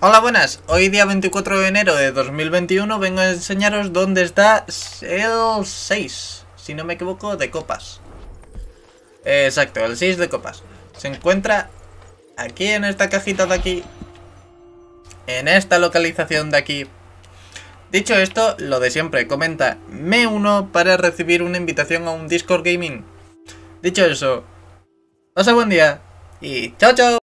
Hola, buenas. Hoy día 24 de enero de 2021 vengo a enseñaros dónde está el 6, si no me equivoco, de copas. Exacto, el 6 de copas. Se encuentra aquí en esta cajita de aquí, en esta localización de aquí. Dicho esto, lo de siempre, comenta me uno para recibir una invitación a un Discord Gaming. Dicho eso, pasa buen día y chao chao.